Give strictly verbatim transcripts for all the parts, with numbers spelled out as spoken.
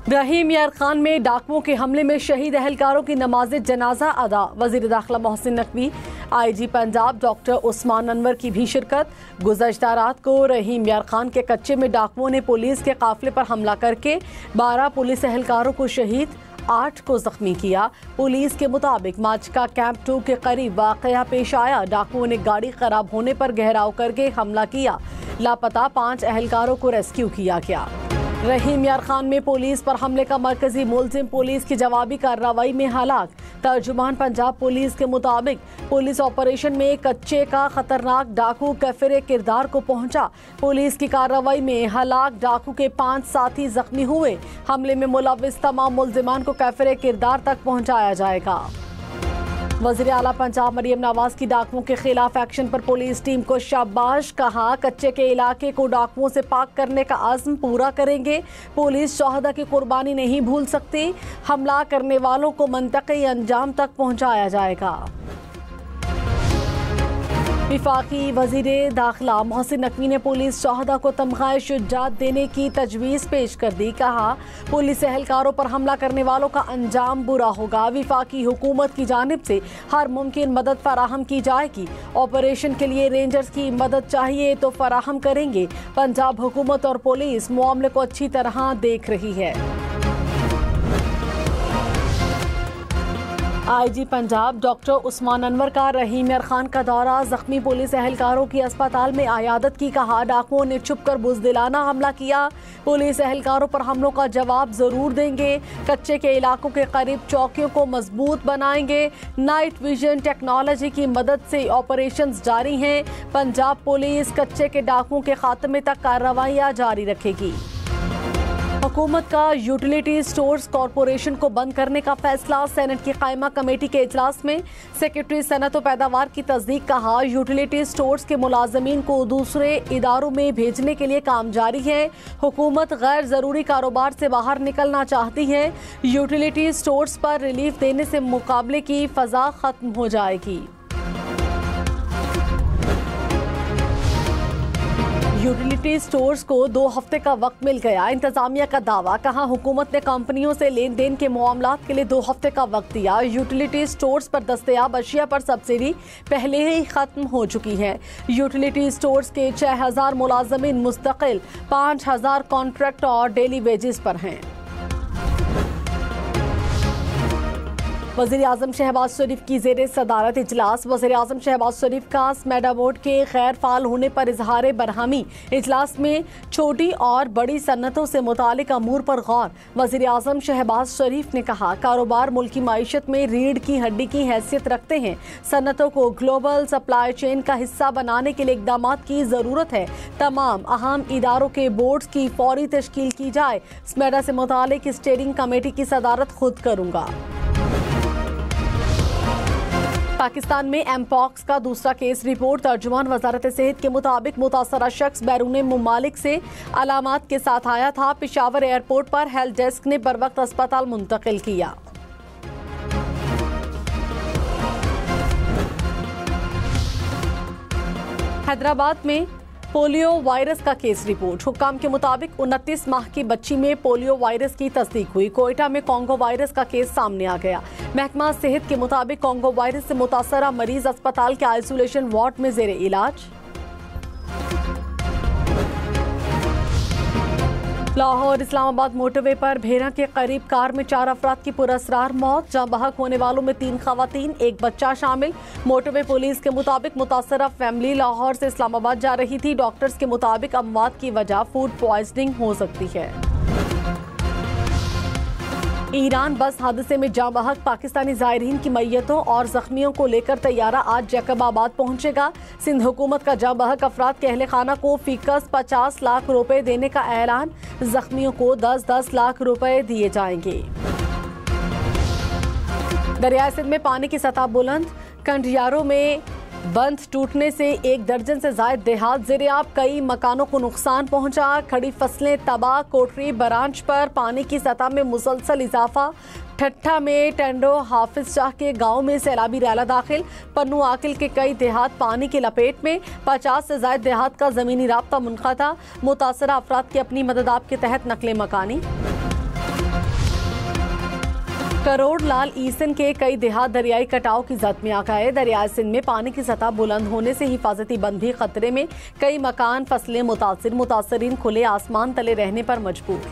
रहीम यार खान में डाकुओं के हमले में शहीद अहलकारों की नमाज जनाजा अदा। वजीर दाखिला मोहसिन नकवी, आईजी पंजाब डॉक्टर उस्मान अनवर की भी शिरकत। गुज़श्ता रात को रहीम यार खान के कच्चे में डाकुओं ने पुलिस के काफिले पर हमला करके बारह पुलिस अहलकारों को शहीद, आठ को जख्मी किया। पुलिस के मुताबिक माचका कैंप टू के करीब वाकया पेश आया। डाकुओं ने गाड़ी खराब होने पर घेराव करके हमला किया। लापता पांच अहलकारों को रेस्क्यू किया गया। रहीम यार खान में पुलिस पर हमले का मरकजी मुलजिम पुलिस की जवाबी कार्रवाई में हलाक। तर्जुमान पंजाब पुलिस के मुताबिक पुलिस ऑपरेशन में कच्चे का खतरनाक डाकू कैफिर किरदार को पहुंचा। पुलिस की कार्रवाई में हलाक डाकू के पांच साथी जख्मी हुए। हमले में मुलविस तमाम मुलजिमान को कैफिर किरदार तक पहुंचाया जाएगा। वज़ीर आला पंजाब मरियम नवाज की डाकुओं के खिलाफ एक्शन पर पुलिस टीम को शाबाश कहा। कच्चे के इलाके को डाकुओं से पाक करने का आज़म पूरा करेंगे। पुलिस शोहदा की कुर्बानी नहीं भूल सकती। हमला करने वालों को मंतकी अंजाम तक पहुंचाया जाएगा। विफाकी वज़ीर दाखिला मोहसिन नकवी ने पुलिस शोहदा को तमग़ाए शुजात देने की तजवीज़ पेश कर दी। कहा, पुलिस एहलकारों पर हमला करने वालों का अंजाम बुरा होगा। विफाकी हुकूमत की जानिब से हर मुमकिन मदद फराहम की जाएगी। ऑपरेशन के लिए रेंजर्स की मदद चाहिए तो फराहम करेंगे। पंजाब हुकूमत और पुलिस मामले को अच्छी तरह देख रही है। आईजी पंजाब डॉक्टर उस्मान अनवर का रहीम यार खान का दौरा। जख्मी पुलिस एहलकारों की अस्पताल में आयादत की। कहा, डाकुओं ने छुपकर बुज़दिलाना हमला किया। पुलिस एहलकारों पर हमलों का जवाब जरूर देंगे। कच्चे के इलाकों के करीब चौकियों को मजबूत बनाएंगे। नाइट विजन टेक्नोलॉजी की मदद से ऑपरेशंस जारी हैं। पंजाब पुलिस कच्चे के डाकुओं के खात्मे तक कार्रवाइयाँ जारी रखेगी। हुकूमत का यूटिलिटी स्टोर्स कॉरपोरेशन को बंद करने का फैसला। सेनेट की कायमा कमेटी के इजलास में सेक्रेटरी सनत व पैदावार की तस्दीक। कहा, यूटिलिटी स्टोर्स के मुलाजमीन को दूसरे इदारों में भेजने के लिए काम जारी है। हुकूमत गैर जरूरी कारोबार से बाहर निकलना चाहती है। यूटिलिटी स्टोर्स पर रिलीफ देने से मुकाबले की फजा खत्म हो जाएगी। यूटिलिटी स्टोर्स को दो हफ्ते का वक्त मिल गया। इंतजामिया का दावा। कहा, हुकूमत ने कंपनियों से लेन देन के मामलात के लिए दो हफ्ते का वक्त दिया। यूटिलिटी स्टोर्स पर दस्तयाब अशिया पर सब्सिडी पहले ही खत्म हो चुकी है। यूटिलिटी स्टोर्स के छह हजार मुलाजमीन मुस्तकिल, पाँच हजार कॉन्ट्रैक्ट और डेली वेजेस पर हैं। वज़ीर आज़म शहबाज शरीफ की ज़ेरे सदारत इजलास। वज़ीर आज़म शहबाज शरीफ का स्मेडा बोर्ड के गैर फाल होने पर इजहार बरहमी। इजलास में छोटी और बड़ी सन्नतों से मुतालिक अमूर पर गौर। वज़ीर आज़म शहबाज शरीफ ने कहा, कारोबार मुल्की माईशत में रीढ़ की हड्डी की हैसियत रखते हैं। सन्नतों को ग्लोबल सप्लाई चेन का हिस्सा बनाने के लिए इक़दामात की ज़रूरत है। तमाम अहम इदारों के बोर्ड्स की फौरी तश्कील की जाए। स्मेडा से मुतालिक स्टीयरिंग कमेटी की सदारत खुद करूँगा। पाकिस्तान में एमपॉक्स का दूसरा केस रिपोर्ट। तर्जुमान वजारत सेहत के मुताबिक मुतासरा शख्स बैरून मुमालिक से अलामात के साथ आया था। पेशावर एयरपोर्ट पर हेल्थ डेस्क ने बर वक्त अस्पताल मुंतकिल किया। हैदराबाद में पोलियो वायरस का केस रिपोर्ट। हुक्काम के मुताबिक उनतीस माह की बच्ची में पोलियो वायरस की तस्दीक हुई। कोयटा में कोंगो वायरस का केस सामने आ गया। महकमा सेहत के मुताबिक कोंगो वायरस से मुतासरा मरीज अस्पताल के आइसोलेशन वार्ड में जेर इलाज। लाहौर इस्लामाबाद मोटरवे पर भेरा के करीब कार में चार अफराद की पुरअसरार मौत। जहां बहक होने वालों में तीन खवातीन, एक बच्चा शामिल। मोटरवे पुलिस के मुताबिक मुतासरा फैमिली लाहौर से इस्लामाबाद जा रही थी। डॉक्टर्स के मुताबिक अमवात की वजह फूड पॉइजनिंग हो सकती है। ईरान बस हादसे में जाँ बहक पाकिस्तानी ज़ायरीन की मैयतों और जख्मियों को लेकर तैयारा आज जैकबाबाद पहुंचेगा। सिंध हुकूमत का जाँ बहक अफराद के अहले खाना को फीकस पचास लाख रुपए देने का ऐलान। जख्मियों को दस दस लाख रुपए दिए जाएंगे। दरियाई सिंध में पानी की सतह बुलंद। कंडियारों में बंद टूटने से एक दर्जन से जायद देहात ज़ेरे-आब। कई मकानों को नुकसान पहुंचा। खड़ी फसलें तबाह। कोटरी बरांच पर पानी की सतह में मुसलसल इजाफा। ठट्ठा में टेंडो हाफिज शाह के गांव में सैलाबी रैला दाखिल। पन्नू आकिल के कई देहात पानी की लपेट में। पचास से जायद देहात का जमीनी राब्ता मुनक़ता। मुतासरा अफराद की अपनी मदद आप के तहत नकले मकानी। करोड़ लाल ईसन के कई देहात दरियाई कटाव की जद में आ गए। दरियाई सिंध में पानी की सतह बुलंद होने से हिफाजती बंद भी खतरे में। कई मकान फसलें मुतासिर, मुतासरीन खुले आसमान तले रहने पर मजबूर।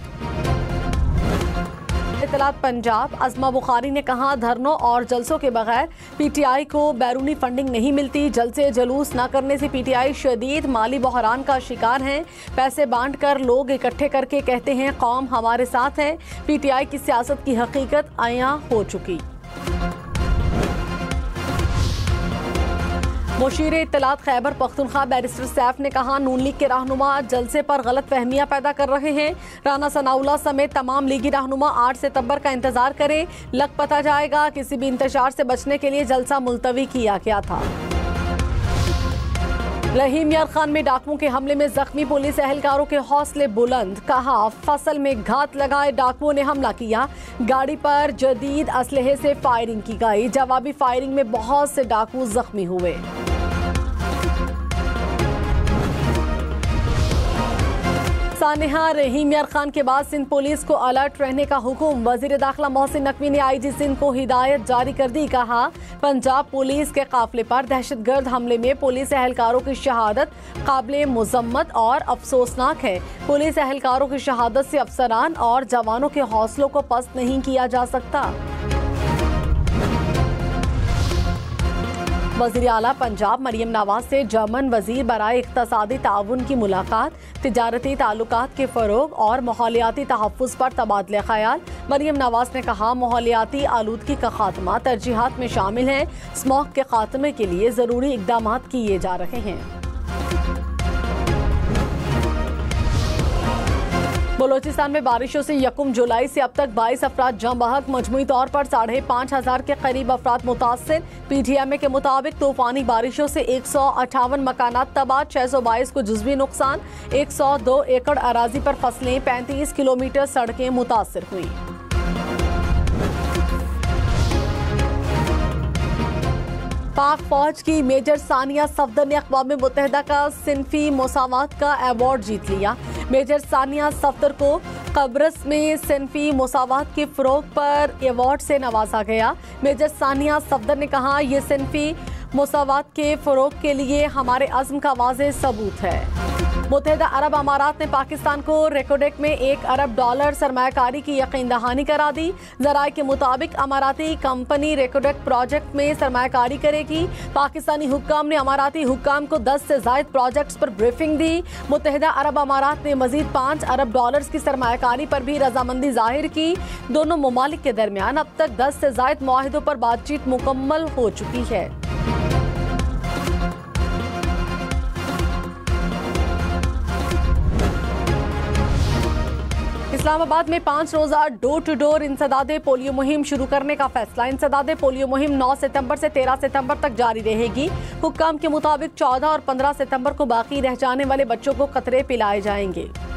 इत्तलात पंजाब, अज़मा बुखारी ने कहा, धरनों और जलसों के बगैर पीटीआई को बैरूनी फंडिंग नहीं मिलती। जलसे जुलूस न करने से पीटीआई शदीद माली बहरान का शिकार है। पैसे बांट कर लोग इकट्ठे करके कहते हैं कौम हमारे साथ है। पीटीआई की सियासत की हकीकत आया हो चुकी। मुशीर इत्तलात खैबर पख्तूनख्वा बैरिस्टर सैफ ने कहा, नून लीग के रहनुमा जलसे पर गलत फहमियाँ पैदा कर रहे हैं। राना सनाउल्लाह समेत तमाम लीगी रहनुमा आठ सितंबर का इंतजार करें, लग पता जाएगा। किसी भी इंतजार से बचने के लिए जलसा मुलतवी किया गया था। रहीम यार खान में डाकुओं के हमले में जख्मी पुलिस एहलकारों के हौसले बुलंद। कहा, फसल में घात लगाए डाकुओं ने हमला किया। गाड़ी पर जदीद असलहे से फायरिंग की गई। जवाबी फायरिंग में बहुत से डाकू जख्मी हुए। सानिहा, रहीम यार खान के बाद सिंध पुलिस को अलर्ट रहने का हुक्म। वजीर दाखिला मोहसिन नकवी ने आईजी सिंध को हिदायत जारी कर दी। कहा, पंजाब पुलिस के काफिले पर दहशतगर्द हमले में पुलिस एहलकारों की शहादत काबिल मुजम्मत और अफसोसनाक है। पुलिस एहलकारों की शहादत से अफसरान और जवानों के हौसलों को पस्त नहीं किया जा सकता। वज़ीर आला पंजाब मरियम नवाज से जर्मन वजीर बराए इक़्तिसादी ताउन की मुलाकात। तिजारती ताल्लुकात के फ़रोग़ और माहौलियाती तहफ़्फ़ुज़ पर तबादले ख़याल। मरियम नवाज ने कहा, माहौलियाती आलूदगी का खात्मा तरजीहात में शामिल है। स्मॉग के खात्मे के लिए ज़रूरी इक़दाम किए जा रहे हैं। बलोचिस्तान में बारिशों से यकुम जुलाई से अब तक बाईस अफराद जम बहक। मजमूई तौर पर साढ़े पाँच हजार के करीब अफराद मुतासिर। पीटीएमए के मुताबिक तूफानी बारिशों से एक सौ अट्ठावन मकानात तबाह, छह सौ बाईस को जुज़वी नुकसान। एक सौ दो एकड़ अराजी पर फसलें, पैंतीस किलोमीटर सड़कें मुतासिर हुई। पाक फौज की मेजर सानिया सफदर ने अक़वाम मुत्तहिदा का सिनफी मसावात का अवार्ड जीत लिया। मेजर सानिया सफदर को कब्रस में सिनफी मसावात के फ़रोग़ पर अवार्ड से नवाजा गया। मेजर सानिया सफदर ने कहा, ये सिनफी मसावात के फ़रोग़ के लिए हमारे अज़्म का वाज़ेह सबूत है। मुत्तहिदा अरब अमारात ने पाकिस्तान को रेकोडेक में एक अरब डॉलर सरमायाकारी की यकीन दहानी करा दी। ज़राए के मुताबिक अमाराती कंपनी रेकोडेक प्रोजेक्ट में सरमायाकारी करेगी। पाकिस्तानी हुक्काम ने अमाराती हुक्काम को दस से ज़ायद प्रोजेक्ट्स पर ब्रीफिंग दी। मुत्तहिदा अरब अमारात ने मजीद पाँच अरब डॉलर्स की सरमायाकारी पर भी रजामंदी जाहिर की। दोनों ममालिक के दरमियान अब तक दस से ज़ायद मुआहिदों पर बातचीत मुकम्मल हो चुकी है। इस्लामाबाद में पाँच रोजा डोर टू डोर इंसदादे पोलियो मुहिम शुरू करने का फैसला। इंसदादे पोलियो मुहिम नौ सितंबर से तेरह सितंबर तक जारी रहेगी। हुक्काम के मुताबिक चौदह और पंद्रह सितंबर को बाकी रह जाने वाले बच्चों को कतरे पिलाए जाएंगे।